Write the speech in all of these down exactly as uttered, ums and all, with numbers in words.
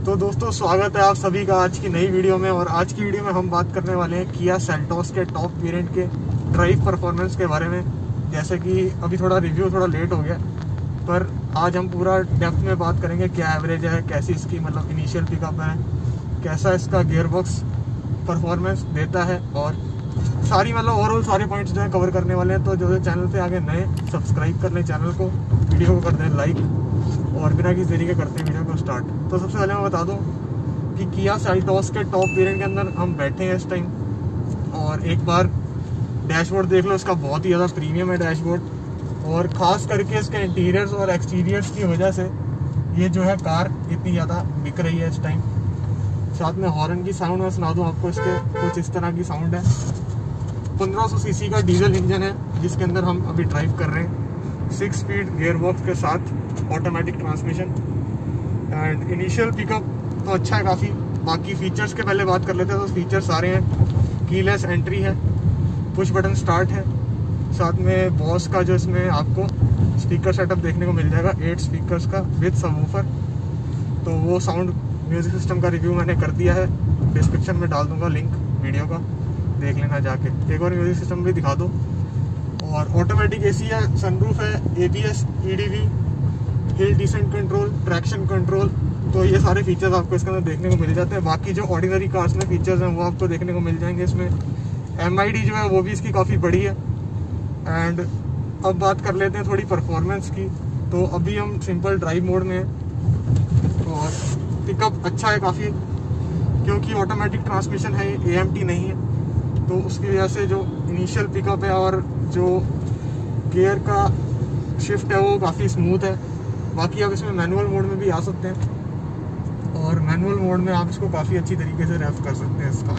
तो दोस्तों स्वागत है आप सभी का आज की नई वीडियो में। और आज की वीडियो में हम बात करने वाले हैं किया सेल्टोस के टॉप वेरिएंट के ड्राइव परफॉर्मेंस के बारे में। जैसे कि अभी थोड़ा रिव्यू थोड़ा लेट हो गया, पर आज हम पूरा डेप्थ में बात करेंगे। क्या एवरेज है, कैसी इसकी मतलब इनिशियल पिकअप है, कैसा इसका गियरबॉक्स परफॉर्मेंस देता है, और सारी मतलब ओवरऑल सारे पॉइंट्स जो है कवर करने वाले हैं। तो जो है चैनल पे आगे नए सब्सक्राइब कर लें चैनल को, वीडियो को कर दें लाइक, और बिना किसी देरी के करते हैं वीडियो को स्टार्ट। तो सबसे पहले मैं बता दूं कि किया सेल्टोस के टॉप वेरिएंट के अंदर हम बैठे हैं इस टाइम, और एक बार डैशबोर्ड देख लो, इसका बहुत ही ज़्यादा प्रीमियम है डैशबोर्ड। और ख़ास करके इसके इंटीरियर्स और एक्सटीरियर्स की वजह से ये जो है कार इतनी ज़्यादा बिक रही है इस टाइम। साथ में हॉर्न की साउंड मैं सुना दूँ आपको, इसके कुछ इस तरह की साउंड है। पंद्रह सौ सी सी का डीजल इंजन है जिसके अंदर हम अभी ड्राइव कर रहे हैं, सिक्स स्पीड गियरबॉक्स के साथ automatic transmission. And initial pickup तो अच्छा है काफ़ी। बाकी फीचर्स के पहले बात कर लेते हैं। तो फीचर्स सारे हैं, कीलेस एंट्री है, पुश बटन स्टार्ट है, साथ में बॉस का जो इसमें आपको स्पीकर सेटअप देखने को मिल जाएगा, एट स्पीकर्स का विद सबवूफर। तो वो साउंड म्यूज़िक सिस्टम का रिव्यू मैंने कर दिया है, डिस्क्रिप्शन में डाल दूंगा लिंक वीडियो का, देख लेना जाके। एक और म्यूज़िक सिस्टम भी दिखा दो। और ऑटोमेटिक एसी है, सनरूफ है, ABS, EDV, hill descent control, traction control. तो ये सारे फीचर्स आपको इसके अंदर देखने को मिल जाते हैं। बाकी जो ऑर्डिनरी कार्स में फीचर्स हैं वो आपको देखने को मिल जाएंगे इसमें। एमआईडी जो है वो भी इसकी काफ़ी बड़ी है। एंड अब बात कर लेते हैं थोड़ी परफॉर्मेंस की। तो अभी हम सिंपल ड्राइव मोड में हैं और पिकअप अच्छा है काफ़ी, क्योंकि ऑटोमेटिक ट्रांसमिशन है, एएमटी नहीं है। तो उसकी वजह से जो इनिशियल पिकअप है और जो गियर का शिफ्ट है वो काफ़ी स्मूथ है। बाकी आप इसमें मैनुअल मोड में भी आ सकते हैं, और मैनुअल मोड में आप इसको काफ़ी अच्छी तरीके से रेफ कर सकते हैं इसका।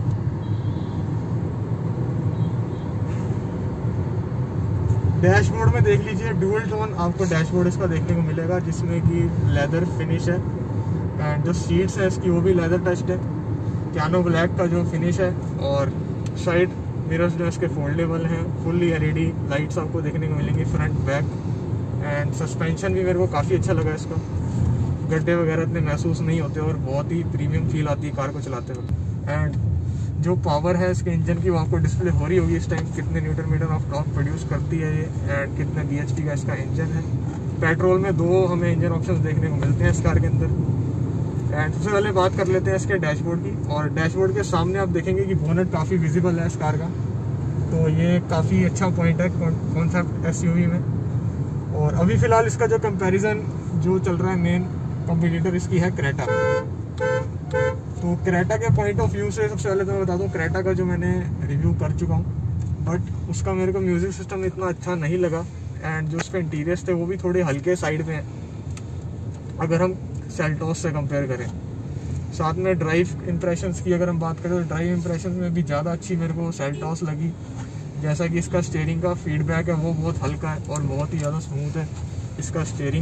डैशबोर्ड में देख लीजिए, डुअल टोन आपको डैशबोर्ड इसका देखने को मिलेगा, जिसमें कि लेदर फिनिश है। एंड जो सीट्स है इसकी वो भी लेदर टच्ड है, पियानो ब्लैक का जो फिनिश है। और साइड मिरर्स जो इसके फोल्डेबल हैं, फुल्ली एलईडी लाइट्स आपको देखने को मिलेंगी फ्रंट बैक। एंड सस्पेंशन भी मेरे को काफ़ी अच्छा लगा इसका, गड्ढे वगैरह इतने महसूस नहीं होते और बहुत ही प्रीमियम फील आती है कार को चलाते वक्त। एंड जो पावर है इसके इंजन की वो आपको डिस्प्ले हो रही होगी इस टाइम, कितने newton metre of torque produce करती है ये, एंड कितने बीएचपी का इसका इंजन है। पेट्रोल में दो हमें इंजन ऑप्शन देखने को मिलते हैं इस कार के अंदर। एंड सबसे पहले बात कर लेते हैं इसके डैशबोर्ड की। और डैशबोर्ड के सामने आप देखेंगे कि बोनेट काफ़ी विजिबल है इस कार का, तो ये काफ़ी अच्छा पॉइंट है कॉन्सेप्ट एसयूवी में। और अभी फ़िलहाल इसका जो कंपैरिजन जो चल रहा है, मेन कॉम्पिटिटर इसकी है क्रेटा। तो क्रेटा के पॉइंट ऑफ व्यू से सबसे पहले तो मैं बता दूं, क्रेटा का जो मैंने रिव्यू कर चुका हूँ, बट उसका मेरे को म्यूज़िक सिस्टम इतना अच्छा नहीं लगा। एंड जो उसके इंटीरियर्स थे वो भी थोड़े हल्के साइड में हैं अगर हम सेल्टोस से कंपेयर करें। साथ में ड्राइव इंप्रेशंस की अगर हम बात करें तो ड्राइव इंप्रेशंस में भी ज़्यादा अच्छी मेरे को सेल्टोस लगी। जैसा कि इसका स्टीयरिंग का फीडबैक है वो बहुत हल्का है और बहुत ही ज़्यादा स्मूथ है इसका स्टीयरिंग।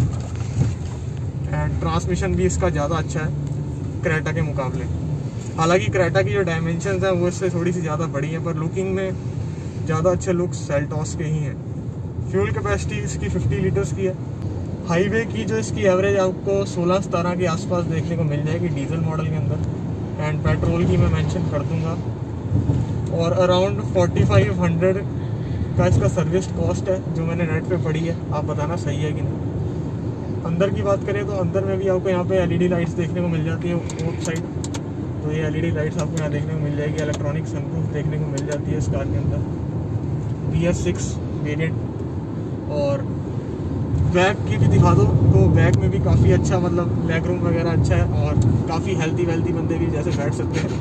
एंड ट्रांसमिशन भी इसका ज़्यादा अच्छा है क्रेटा के मुकाबले। हालांकि क्रेटा की जो डायमेंशंस हैं वो इससे थोड़ी सी ज़्यादा बड़ी हैं, पर लुकिंग में ज़्यादा अच्छे लुक्स सेल्टोस के ही हैं। फ्यूल कैपेसिटी इसकी फिफ्टी लीटर्स की है। हाईवे की जो इसकी एवरेज आपको सोलह सतारह के आसपास देखने को मिल जाएगी डीजल मॉडल के अंदर। एंड पेट्रोल की मैं मेंशन कर दूंगा। और अराउंड फोर्टी फाइव हंड्रेड का इसका सर्विस कॉस्ट है जो मैंने नेट पे पढ़ी है, आप बताना सही है कि नहीं। अंदर की बात करें तो अंदर में भी आपको यहाँ पे एलईडी लाइट्स देखने को मिल जाती है आउट साइड, तो ये एलईडी लाइट्स आपको यहाँ देखने को मिल जाएगी। इलेक्ट्रॉनिक सनरूफ देखने को मिल जाती है इस कार के अंदर, बी एस सिक्स वेरिएंट। और बैक की भी दिखा दो तो बैक में भी काफ़ी अच्छा मतलब लेग रूम वगैरह अच्छा है, और काफ़ी हेल्दी वेल्दी बंदे भी जैसे बैठ सकते हैं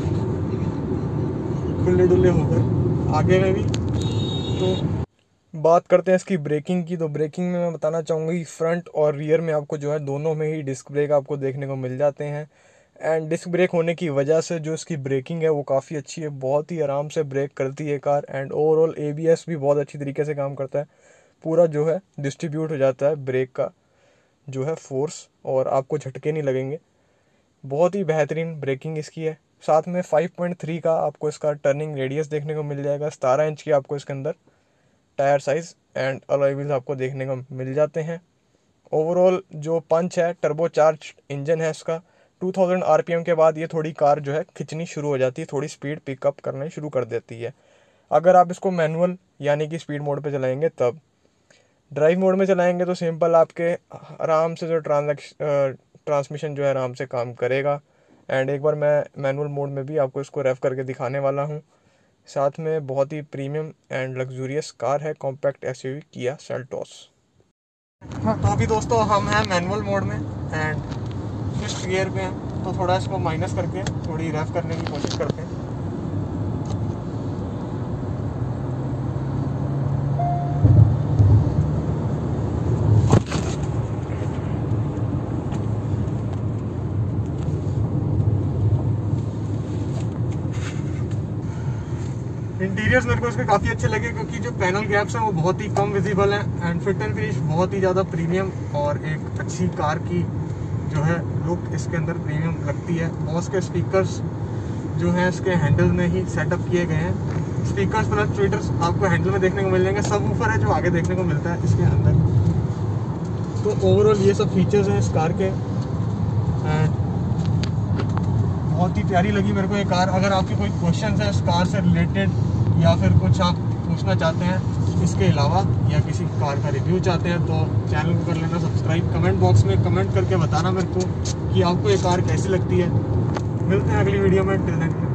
खुले डुल्ले होकर। आगे में भी तो बात करते हैं इसकी ब्रेकिंग की। तो ब्रेकिंग में मैं बताना चाहूँगा कि फ्रंट और रियर में आपको जो है दोनों में ही डिस्क ब्रेक आपको देखने को मिल जाते हैं। एंड डिस्क ब्रेक होने की वजह से जो इसकी ब्रेकिंग है वो काफ़ी अच्छी है, बहुत ही आराम से ब्रेक करती है कार। एंड ओवरऑल एबीएस भी बहुत अच्छी तरीके से काम करता है, पूरा जो है डिस्ट्रीब्यूट हो जाता है ब्रेक का जो है फोर्स, और आपको झटके नहीं लगेंगे। बहुत ही बेहतरीन ब्रेकिंग इसकी है। साथ में फाइव पॉइंट थ्री का आपको इसका टर्निंग रेडियस देखने को मिल जाएगा। सतारह इंच की आपको इसके अंदर tyre size and alloy wheels आपको देखने को मिल जाते हैं। ओवरऑल जो पंच है, टर्बो चार्ज इंजन है इसका, टू थाउज़ेंड आरपीएम के बाद ये थोड़ी कार जो है खिंचनी शुरू हो जाती है, थोड़ी स्पीड पिकअप करना शुरू कर देती है। अगर आप इसको मैनुअल यानी कि स्पीड मोड पे चलाएंगे तब। ड्राइव मोड में चलाएंगे तो सिंपल आपके आराम से जो ट्रांजैक्श ट्रांसमिशन जो है आराम से काम करेगा। एंड एक बार मैं मैनुअल मोड में भी आपको इसको रेफ करके दिखाने वाला हूँ। साथ में बहुत ही प्रीमियम एंड लग्जूरियस कार है, कॉम्पैक्ट एसयूवी किया सेल्टोस। हाँ, तो अभी दोस्तों हम हैं मैनुअल मोड में एंड फिफ्थ गियर पे हैं, तो थोड़ा इसको माइनस करके थोड़ी रेफ करने की कोशिश करते हैं। इंटीरियर्स मेरे को इसके काफ़ी अच्छे लगे क्योंकि जो पैनल गैप्स हैं वो बहुत ही कम विजिबल हैं एंड फिट एंड फिनिश बहुत ही ज़्यादा प्रीमियम और एक अच्छी कार की जो है लुक इसके अंदर प्रीमियम लगती है। बॉस के स्पीकर्स जो हैं इसके हैंडल में ही सेटअप किए गए हैं। स्पीकर्स प्लस ट्विटर्स आपको हैंडल में देखने को मिल जाएंगे। सब ऊपर है जो आगे देखने को मिलता है इसके अंदर। तो ओवरऑल ये सब फीचर्स हैं इस कार के एंड बहुत ही प्यारी लगी मेरे को ये कार। अगर आपके कोई क्वेश्चन है इस कार से रिलेटेड या फिर कुछ आप पूछना चाहते हैं इसके अलावा या किसी कार का रिव्यू चाहते हैं तो चैनल को कर लेना सब्सक्राइब। कमेंट बॉक्स में कमेंट करके बताना मेरे को कि आपको ये कार कैसी लगती है। मिलते हैं अगली वीडियो में। Till then.